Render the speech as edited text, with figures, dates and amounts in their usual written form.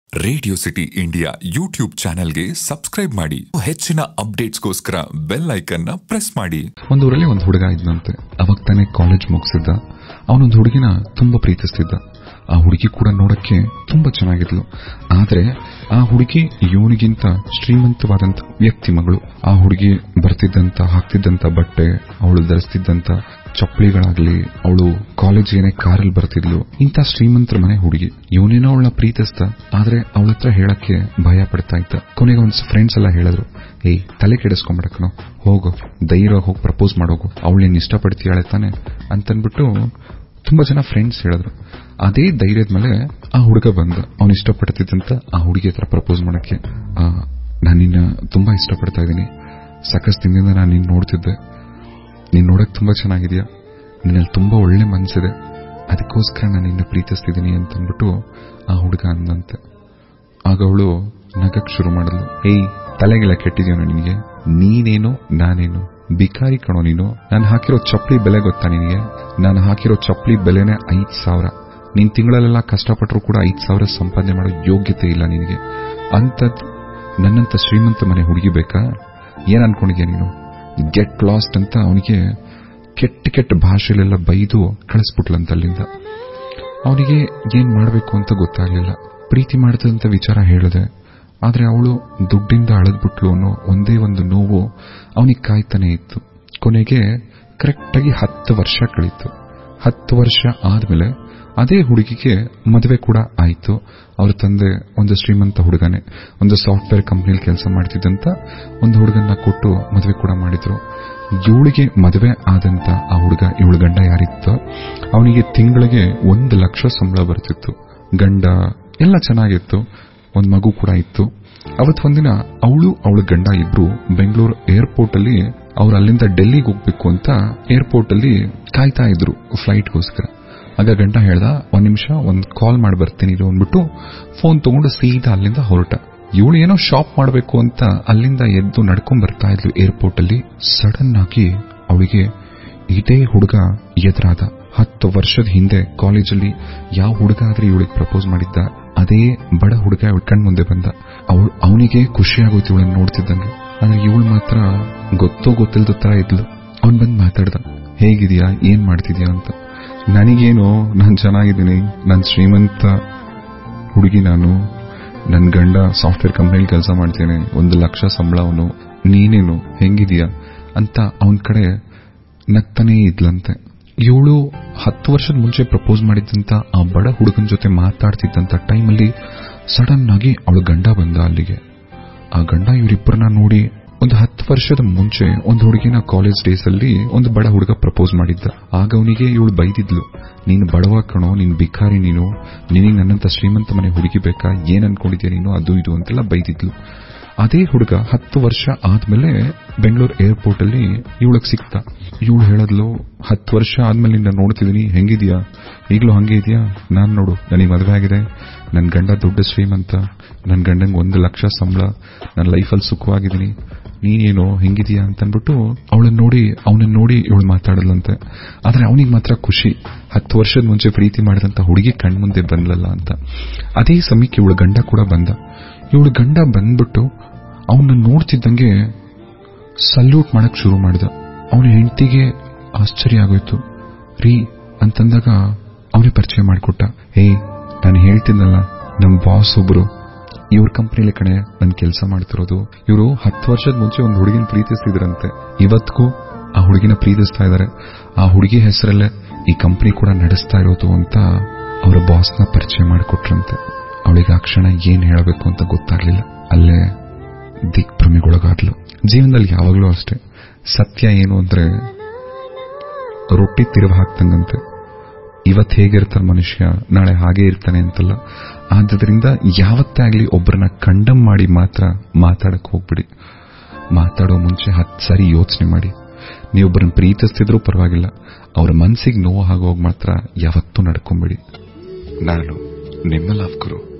Radio City India YouTube ಚಾನೆಲ್ಗೆ subscribe ಮಾಡಿ. ಹೆಚ್ಚಿನ ಅಪ್ಡೇಟ್ಸ್ಗೋಸ್ಕರ ಬೆಲ್ ಐಕನ್ ನ ಪ್ರೆಸ್ ಮಾಡಿ. ಒಂದೂರಲ್ಲಿ ಒಂದು ಹುಡುಗ ಇದ್ದಂತೆ. ಅವಾಗ ತಾನೇ ಕಾಲೇಜ್ ಮುಗಿಸಿದ್ದ. ಅವನೊಂದು ಹುಡುಗಿನ ತುಂಬಾ ಪ್ರೀತಿಸ್ತಿದ್ದ. ಆ ಹುಡುಗಿ ಕೂಡ ನೋಡಕ್ಕೆ ತುಂಬಾ ಚೆನ್ನಾಗಿದ್ಲು. ಆದ್ರೆ ಆ ಹುಡುಗಿ ಇವನಿಗಿಂತ ಶ್ರೀಮಂತವಾದಂತ ವ್ಯಕ್ತಿ ಮಗಳು. ಆ ಹುಡುಗಿ ಬರ್ತಿದ್ದಂತ ಹಾಕ್ತಿದ್ದಂತ ಬಟ್ಟೆ, ಅವಳು ಧರಿಸ್ತಿದ್ದಂತ ಚಪ್ಪಲಿಗಳಾಗ್ಲಿ, ಅವಳು ಕಾಲೇಜ್ಗೆ ಕಾರಲ್ಲಿ ಬರ್ತಿದ್ಲು. ಇಂಥ ಶ್ರೀಮಂತರ ಮನೆ ಹುಡುಗಿ. ಇವನೇನೋ ಅವಳನ್ನ ಪ್ರೀತಿಸ್ತ, ಆದ್ರೆ ಅವಳ ಹತ್ರ ಹೇಳಕ್ಕೆ ಭಯ ಪಡ್ತಾ ಇದ್ದ. ಕೊನೆಗೆ ಒಂದ್ ಫ್ರೆಂಡ್ಸ್ ಎಲ್ಲ ಹೇಳಿದ್ರು, ಏಯ್ ತಲೆ ಕೆಡಿಸ್ಕೊಂಡ್ಬಿಡಕನೋ, ಹೋಗು ಧೈರ್ಯವಾಗಿ ಹೋಗಿ ಪ್ರಪೋಸ್ ಮಾಡೋಗು, ಅವಳೇನ್ ಇಷ್ಟಪಡ್ತೀಯಾಳೆ ತಾನೆ ಅಂತನ್ಬಿಟ್ಟು ತುಂಬಾ ಜನ ಫ್ರೆಂಡ್ಸ್ ಹೇಳಿದ್ರು. ಅದೇ ಧೈರ್ಯದ ಮೇಲೆ ಆ ಹುಡುಗ ಬಂದ. ಅವನು ಇಷ್ಟಪಡ್ತಿದ್ದಂತ ಆ ಹುಡುಗಿ ಹತ್ರ ಪ್ರಪೋಸ್ ಮಾಡಕ್ಕೆ, ನಾನು ನಿನ್ನ ತುಂಬಾ ಇಷ್ಟಪಡ್ತಾ ಇದ್ದೀನಿ, ಸಾಕಷ್ಟು ದಿನದಿಂದ ನಾನು ನಿನ್ನ ನೋಡ್ತಿದ್ದೆ, ನೀನ್ ನೋಡಕ್ ತುಂಬಾ ಚೆನ್ನಾಗಿದ್ಯಾ, ನಿನ್ನಲ್ಲಿ ತುಂಬಾ ಒಳ್ಳೆ ಮನ್ಸಿದೆ, ಅದಕ್ಕೋಸ್ಕರ ನಾನು ನಿನ್ನ ಪ್ರೀತಿಸ್ತಿದ್ದೀನಿ ಅಂತನ್ಬಿಟ್ಟು ಆ ಹುಡುಗ ಅಂದಂತೆ. ಆಗ ಅವಳು ನಗಕ್ ಶುರು ಮಾಡಿದ್ಲು. ಏಯ್ ತಲೆಗೆಲ್ಲ ಕೆಟ್ಟಿದ್ಯಾನೋ ನಿನಗೆ, ನೀನೇನು ನಾನೇನು ಬಿಕಾರಿ ಕಣೋ ನೀನು. ನಾನು ಹಾಕಿರೋ ಚಪ್ಪಲಿ ಬೆಲೆ ಗೊತ್ತಾ ನಿನಗೆ? ನಾನು ಹಾಕಿರೋ ಚಪ್ಪಲಿ ಬೆಲೆನೇ 5,000. ನೀನ್ ತಿಂಗಳಲ್ಲೆಲ್ಲ ಕಷ್ಟಪಟ್ಟರು ಕೂಡ 5,000 ಸಂಪಾದನೆ ಮಾಡೋ ಯೋಗ್ಯತೆ ಇಲ್ಲ ನಿನಗೆ. ಅಂತದ್ ನನ್ನಂತ ಶ್ರೀಮಂತ ಮನೆ ಹುಡುಗಿ ಬೇಕಾ? ಏನ್ ಅನ್ಕೊಂಡಿದ್ಯಾ ನೀನು? ಗೆಟ್ ಲಾಸ್ಟ್ ಅಂತ ಅವನಿಗೆ ಕೆಟ್ಟ ಕೆಟ್ಟ ಭಾಷೆಲೆಲ್ಲ ಬೈದು ಕಳಿಸ್ಬಿಟ್ಲಂತ ಅಲ್ಲಿಂದ. ಅವನಿಗೆ ಏನ್ ಮಾಡ್ಬೇಕು ಅಂತ ಗೊತ್ತಾಗ್ಲಿಲ್ಲ. ಪ್ರೀತಿ ಮಾಡ್ತದಂತ ವಿಚಾರ ಹೇಳಿದೆ, ಆದ್ರೆ ಅವಳು ದುಡ್ಡಿಂದ ಅಳದ್ಬಿಟ್ಲು ಅನ್ನೋ ಒಂದೇ ಒಂದು ನೋವು ಅವನಿಗೆ ಕಾಯ್ತಾನೆ ಇತ್ತು. ಕೊನೆಗೆ ಕರೆಕ್ಟಾಗಿ 10 ವರ್ಷ ಕಳೀತು. 10 ವರ್ಷ ಆದ್ಮೇಲೆ ಅದೇ ಹುಡುಗಿಗೆ ಮದುವೆ ಕೂಡ ಆಯ್ತು. ಅವ್ರ ತಂದೆ ಒಂದು ಶ್ರೀಮಂತ ಹುಡುಗನೇ, ಒಂದು ಸಾಫ್ಟ್ವೇರ್ ಕಂಪ್ನಿಯಲ್ಲಿ ಕೆಲಸ ಮಾಡ್ತಿದ್ದಂತ ಒಂದು ಹುಡುಗನ್ನ ಕೊಟ್ಟು ಮದುವೆ ಕೂಡ ಮಾಡಿದ್ರು. ಇವಳಿಗೆ ಮದುವೆ ಆದಂತ ಆ ಹುಡುಗ, ಇವಳ ಗಂಡ ಯಾರಿತ್ತು, ಅವನಿಗೆ ತಿಂಗಳಿಗೆ 1 ಲಕ್ಷ ಸಂಬಳ ಬರ್ತಿತ್ತು. ಗಂಡ ಎಲ್ಲ ಚೆನ್ನಾಗಿತ್ತು, ಒಂದ್ ಮಗು ಕೂಡ ಇತ್ತು. ಅವತ್ ಒಂದಿನ ಅವಳು ಅವಳ ಗಂಡ ಇಬ್ರು ಬೆಂಗಳೂರು ಏರ್ಪೋರ್ಟ್ ಅಲ್ಲಿ, ಅವ್ರು ಅಲ್ಲಿಂದ ಡೆಲ್ಲಿಗೆ ಹೋಗ್ಬೇಕು ಅಂತ ಏರ್ಪೋರ್ಟ್ ಅಲ್ಲಿ ಕಾಯ್ತಾ ಇದ್ರು ಫ್ಲೈಟ್ಗೋಸ್ಕರ. ಆಗ ಗಂಡ ಹೇಳ್ದ, ಒಂದ್ ನಿಮಿಷ ಒಂದ್ ಕಾಲ್ ಮಾಡಿ ಬರ್ತೀನಿ ಇದು ಅಂದ್ಬಿಟ್ಟು ಫೋನ್ ತಗೊಂಡು ಸೀದಾ ಅಲ್ಲಿಂದ ಹೊರಟ. ಇವಳು ಏನೋ ಶಾಪ್ ಮಾಡಬೇಕು ಅಂತ ಅಲ್ಲಿಂದ ಎದ್ದು ನಡ್ಕೊಂಡ್ ಬರ್ತಾ ಇದ್ಲು ಏರ್ಪೋರ್ಟ್ ಅಲ್ಲಿ. ಸಡನ್ ಆಗಿ ಅವಳಿಗೆ ಇದೇ ಹುಡುಗ ಎದುರಾದ. 10 ವರ್ಷದ ಹಿಂದೆ ಕಾಲೇಜಲ್ಲಿ ಯಾವ ಹುಡುಗ ಆದ್ರೆ ಇವಳಿಗೆ ಪ್ರಪೋಸ್ ಮಾಡಿದ್ದ, ಅದೇ ಬಡ ಹುಡುಗ ಇವಳ ಕಣ್ ಮುಂದೆ ಬಂದ. ಅವನಿಗೆ ಖುಷಿಯಾಗೋಯ್ತು ಇವಳನ್ನ ನೋಡ್ತಿದ್ದಂಗೆ. ಆದ್ರೆ ಇವಳು ಮಾತ್ರ ಗೊತ್ತಿಲ್ದ ತರ ಇದ್ಲು. ಅವನ್ ಬಂದ್ ಮಾತಾಡ್ದ, ಹೇಗಿದ್ಯಾ, ಏನ್ ಮಾಡ್ತಿದ್ಯಾ ಅಂತ. ನನಗೇನು, ನಾನ್ ಚೆನ್ನಾಗಿದ್ದೀನಿ, ನಾನ್ ಶ್ರೀಮಂತ ಹುಡುಗಿ, ನಾನು ನನ್ ಗಂಡ ಸಾಫ್ಟ್ವೇರ್ ಕಂಪ್ನಿಯಲ್ಲಿ ಕೆಲಸ ಮಾಡ್ತೇನೆ, 1 ಲಕ್ಷ ಸಂಬಳ ಅವನು, ನೀನೇನು ಹೆಂಗಿದ್ಯಾ ಅಂತ ಅವನ್ ಕಡೆ ನಗ್ತಾನೇ ಇದ್ಲಂತೆ. ಇವಳು 10 ವರ್ಷದ ಮುಂಚೆ ಪ್ರಪೋಸ್ ಮಾಡಿದ್ದಂತ ಆ ಬಡ ಹುಡುಗನ ಜೊತೆ ಮಾತಾಡ್ತಿದ್ದಂತ ಟೈಮಲ್ಲಿ ಸಡನ್ ಆಗಿ ಅವಳ ಗಂಡ ಬಂದ ಅಲ್ಲಿಗೆ. ಆ ಗಂಡ ಇವರಿಬ್ಬರನ್ನ ನೋಡಿ, ಒಂದು 10 ವರ್ಷದ ಮುಂಚೆ ಒಂದು ಹುಡುಗಿನ ಕಾಲೇಜ್ ಡೇಸ್ ಅಲ್ಲಿ ಒಂದು ಬಡ ಹುಡುಗ ಪ್ರಪೋಸ್ ಮಾಡಿದ್ದ. ಆಗ ಅವನಿಗೆ ಇವಳು ಬೈದಿದ್ಲು, ನೀನು ಬಡವ ಕಣೋ, ನೀನ್ ಬಿಕಾರಿ, ನಿನಗೆ ನನ್ನಂತ ಶ್ರೀಮಂತ ಮನೆ ಹುಡುಗಿ ಬೇಕಾ, ಏನ್ ಅನ್ಕೊಂಡಿದ್ಯಾ ನೀನು, ಅದು ಇದು ಅಂತೆಲ್ಲ ಬೈದಿದ್ಲು. ಅದೇ ಹುಡುಗ 10 ವರ್ಷ ಆದ್ಮೇಲೆ ಬೆಂಗಳೂರು ಏರ್ಪೋರ್ಟ್ ಅಲ್ಲಿ ಇವಳಗ್ ಸಿಕ್ತ. ಇವಳು ಹೇಳದ್ಲು, 10 ವರ್ಷ ಆದ್ಮೇಲೆ ನಿನ್ನ ನೋಡ್ತಿದೀನಿ, ಹೆಂಗಿದ್ಯಾ, ಈಗ್ಲೂ ಹಂಗೆ ಇದೆಯಾ, ನಾನ್ ನೋಡು ನನಗೆ ಮದುವೆ ಆಗಿದೆ, ನನ್ ಗಂಡ ದೊಡ್ಡ ಶ್ರೀಮಂತ, ನನ್ ಗಂಡಂಗೆ 1 ಲಕ್ಷ ಸಂಬಳ, ನನ್ನ ಲೈಫಲ್ಲಿ ಸುಖವಾಗಿದ್ದೀನಿ, ನೀನೇನೋ ಹೆಂಗಿದ್ಯಾ ಅಂತನ್ಬಿಟ್ಟು ಅವನನ್ನ ನೋಡಿ ಇವಳು ಮಾತಾಡಲಂತೆ. ಆದ್ರೆ ಅವನಿಗೆ ಮಾತ್ರ ಖುಷಿ, 10 ವರ್ಷದ ಮುಂಚೆ ಪ್ರೀತಿ ಮಾಡಿದಂತ ಹುಡುಗಿ ಕಣ್ಮುಂದೆ ಬಂದ್ಲಲ್ಲ ಅಂತ. ಅದೇ ಸಮಯಕ್ಕೆ ಇವಳ ಗಂಡ ಕೂಡ ಬಂದ. ಇವಳು ಗಂಡ ಬಂದ್ಬಿಟ್ಟು ಅವನ್ನ ನೋಡ್ತಿದ್ದಂಗೆ ಸಲ್ಯೂಟ್ ಮಾಡಕ್ ಶುರು ಮಾಡಿದ. ಅವನ ಹೆಂಡತಿಗೆ ಆಶ್ಚರ್ಯ ಆಗೋಯ್ತು. ರೀ ಅಂತಂದಾಗ ಅವನೇ ಪರಿಚಯ ಮಾಡಿಕೊಟ್ಟ. ನಾನು ಹೇಳ್ತಿದ್ನಲ್ಲ, ನಮ್ ಬಾಸ್ ಒಬ್ರು ಇವ್ರ ಕಂಪ್ನಿಲಿ ಕಣೆ ನನ್ ಕೆಲಸ ಮಾಡ್ತಿರೋದು. ಇವರು 10 ವರ್ಷದ ಮುಂಚೆ ಒಂದು ಹುಡುಗಿನ ಪ್ರೀತಿಸ್ತಿದ್ರಂತೆ, ಇವತ್ತಿಗೂ ಆ ಹುಡುಗಿನ ಪ್ರೀತಿಸ್ತಾ ಇದಾರೆ, ಆ ಹುಡುಗಿ ಹೆಸರಲ್ಲೇ ಈ ಕಂಪ್ನಿ ಕೂಡ ನಡೆಸ್ತಾ ಇರೋದು ಅಂತ ಅವರ ಬಾಸ್ನ ಪರಿಚಯ ಮಾಡಿಕೊಟ್ರಂತೆ. ಅವಳಿಗೆ ಆ ಕ್ಷಣ ಏನ್ ಹೇಳಬೇಕು ಅಂತ ಗೊತ್ತಾಗ್ಲಿಲ್ಲ. ಅಲ್ಲೇ ದಿಗ್ಭ್ರಮೆಗೊಳಗಾದ್ಲು. ಜೀವನದಲ್ಲಿ ಯಾವಾಗ್ಲೂ ಅಷ್ಟೇ, ಸತ್ಯ ಏನು ಅಂದ್ರೆ ರೊಟ್ಟಿ ತಿರುವು ಹಾಕ್ತಂಗಂತೆ. ಇವತ್ತು ಹೇಗಿರ್ತಾನೆ ಮನುಷ್ಯ, ನಾಳೆ ಹಾಗೆ ಇರ್ತಾನೆ ಅಂತಲ್ಲ. ಆದ್ರಿಂದ ಯಾವತ್ತೇ ಆಗ್ಲಿ ಒಬ್ಬರನ್ನ ಕಂಡಮ್ ಮಾಡಿ ಮಾತ್ರ ಮಾತಾಡಕ್ ಹೋಗ್ಬಿಡಿ. ಮಾತಾಡೋ ಮುಂಚೆ 10 ಸಾರಿ ಯೋಚನೆ ಮಾಡಿ. ನೀವೊಬ್ಬರನ್ನ ಪ್ರೀತಿಸ್ತಿದ್ರೂ ಪರವಾಗಿಲ್ಲ, ಅವ್ರ ಮನ್ಸಿಗೆ ನೋವು ಆಗೋಗ್ ಮಾತ್ರ ಯಾವತ್ತೂ ನಡ್ಕೊಂಬಿಡಿ. ನಾನು ನಿಮ್ಮ ಲವ್ ಗುರು.